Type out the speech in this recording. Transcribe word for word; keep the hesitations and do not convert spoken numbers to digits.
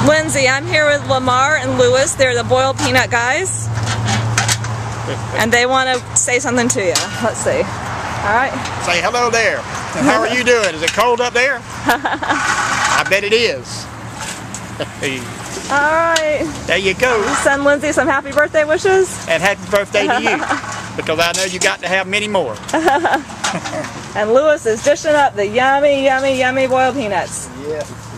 Lindsay, I'm here with Lamar and Lewis. They're the boiled peanut guys. And they want to say something to you. Let's see. All right. Say hello there. And how are you doing? Is it cold up there? I bet it is. All right. There you go. Send Lindsay some happy birthday wishes. And happy birthday to you. Because I know you got to have many more. And Lewis is dishing up the yummy, yummy, yummy boiled peanuts. Yeah.